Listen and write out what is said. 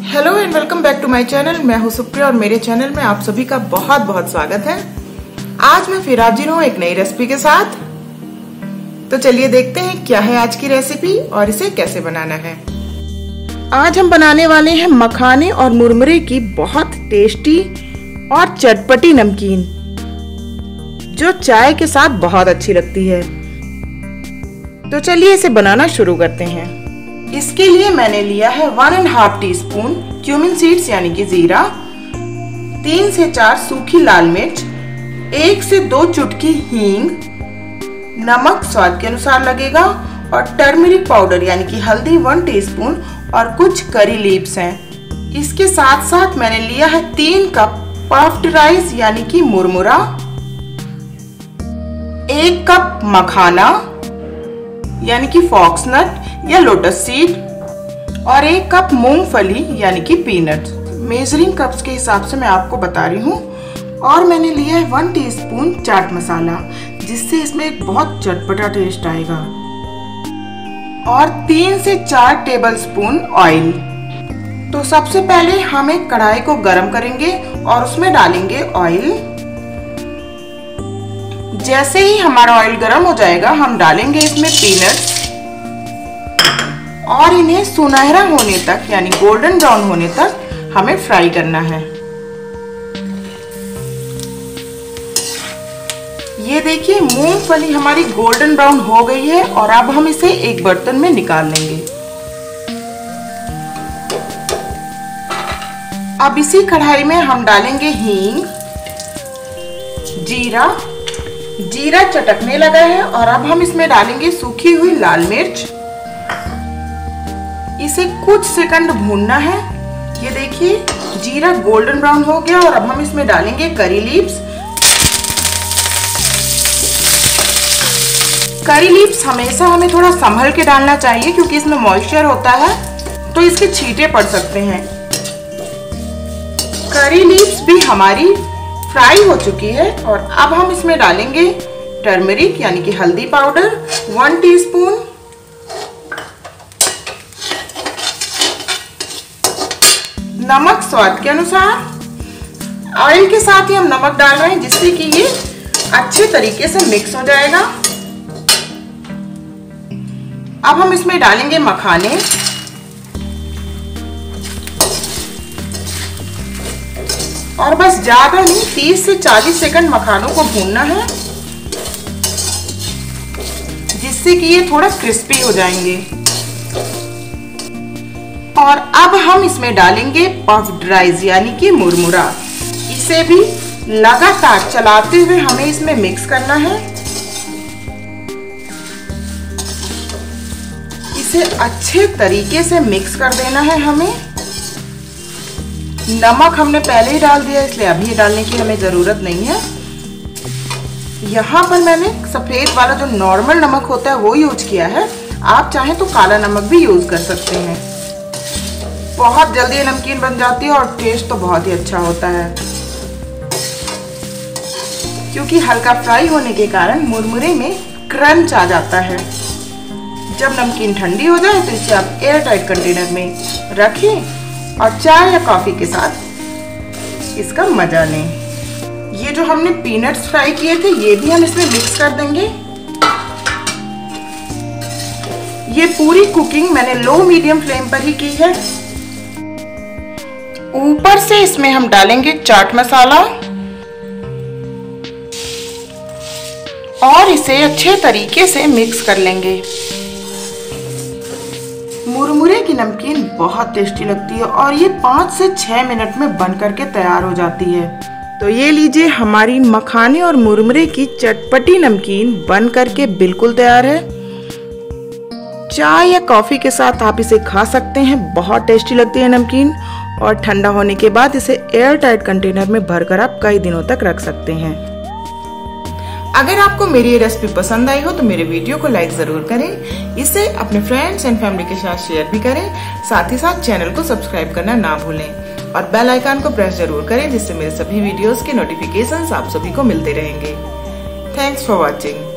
Hello and welcome back to my channel. मैं हूं सुप्रिया और मेरे चैनल में आप सभी का बहुत बहुत स्वागत है। आज मैं फिर हाजिर हूं एक नई रेसिपी के साथ। तो चलिए देखते हैं क्या है आज की रेसिपी और इसे कैसे बनाना है। आज हम बनाने वाले हैं मखाने और मुरमुरे की बहुत टेस्टी और चटपटी नमकीन, जो चाय के साथ बहुत अच्छी लगती है। तो चलिए इसे बनाना शुरू करते हैं। इसके लिए मैंने लिया है 1.5 टीस्पून क्यूमिन सीड्स यानी कि जीरा, 3 से 4 सूखी लाल मिर्च, 1 से 2 चुटकी हींग, नमक स्वाद के अनुसार लगेगा और टर्मरिक पाउडर यानी कि हल्दी 1 टीस्पून और कुछ करी लीव्स हैं। इसके साथ साथ मैंने लिया है 3 कप पफ्ड राइस यानी कि मुरमुरा, 1 कप मखाना यानी कि फॉक्सनट या लोटस सीड और 1 कप मूंगफली यानी कि पीनट। मेजरिंग कप्स के हिसाब से मैं आपको बता रही हूँ। और मैंने लिया है 1 टीस्पून चाट मसाला, जिससे इसमें एक बहुत चटपटा टेस्ट आएगा, और 3 से 4 टेबलस्पून ऑयल। तो सबसे पहले हम एक कढ़ाई को गरम करेंगे और उसमें डालेंगे ऑयल। जैसे ही हमारा ऑयल गरम हो जाएगा हम डालेंगे इसमें पीनट्स और इन्हें सुनहरा होने तक यानी गोल्डन ब्राउन होने तक हमें फ्राई करना है। ये देखिए मूंगफली हमारी गोल्डन ब्राउन हो गई है और अब हम इसे एक बर्तन में निकाल लेंगे। अब इसी कढ़ाई में हम डालेंगे हींग, जीरा चटकने लगा है और अब हम इसमें डालेंगे सूखी हुई लाल मिर्च। इसे कुछ सेकंड भूनना है। ये देखिए जीरा गोल्डन ब्राउन हो गया और अब हम इसमें डालेंगे करी लीव्स। करी लीव्स हमेशा हमें थोड़ा संभल के डालना चाहिए क्योंकि इसमें मॉइस्चर होता है तो इसके छींटे पड़ सकते हैं। करी लीव्स भी हमारी फ्राई हो चुकी है और अब हम इसमें डालेंगे टर्मरिक यानी कि हल्दी पाउडर 1 टीस्पून, नमक स्वाद के अनुसार। ऑयल के साथ ही हम नमक डाल रहे हैं जिससे कि ये अच्छे तरीके से मिक्स हो जाएगा। अब हम इसमें डालेंगे मखाने और बस ज्यादा नहीं 30 से 40 सेकंड मखानों को भूनना है, जिससे कि ये थोड़ा क्रिस्पी हो जाएंगे। और अब हम इसमें डालेंगे पफ्ड राइस यानी कि मुरमुरा। इसे भी लगातार चलाते हुए हमें इसमें मिक्स करना है। इसे अच्छे तरीके से मिक्स कर देना है हमें। नमक हमने पहले ही डाल दिया इसलिए अभी डालने की हमें जरूरत नहीं है। यहाँ पर मैंने सफेद वाला जो नॉर्मल नमक होता है वो यूज किया है। आप चाहें तो काला नमक भी यूज कर सकते हैं। बहुत जल्दी नमकीन बन जाती है और टेस्ट तो बहुत ही अच्छा होता है, क्योंकि हल्का फ्राई होने के कारण मुरमुरे में क्रंच आ जाता है। जब नमकीन ठंडी हो जाए तो इसे आप एयर टाइट कंटेनर में रखें और चाय या कॉफी के साथ इसका मजा लें। ये जो हमने पीनट्स फ्राई किए थे ये भी हम इसमें मिक्स कर देंगे। ये पूरी कुकिंग मैंने लो मीडियम फ्लेम पर ही की है। ऊपर से इसमें हम डालेंगे चाट मसाला और इसे अच्छे तरीके से मिक्स कर लेंगे। मुरमुरे की नमकीन बहुत टेस्टी लगती है और ये 5 से 6 मिनट में बन करके तैयार हो जाती है। तो ये लीजिए हमारी मखाने और मुरमुरे की चटपटी नमकीन बन करके बिल्कुल तैयार है। चाय या कॉफी के साथ आप इसे खा सकते हैं। बहुत टेस्टी लगती है नमकीन और ठंडा होने के बाद इसे एयर टाइट कंटेनर में भरकर आप कई दिनों तक रख सकते हैं। अगर आपको मेरी ये रेसिपी पसंद आई हो तो मेरे वीडियो को लाइक जरूर करें। इसे अपने फ्रेंड्स एंड फैमिली के साथ शेयर भी करें। साथ ही साथ चैनल को सब्सक्राइब करना ना भूलें और बेल आइकन को प्रेस जरूर करें, जिससे मेरे सभी वीडियोस के नोटिफिकेशंस आप सभी को मिलते रहेंगे। Thanks for watching.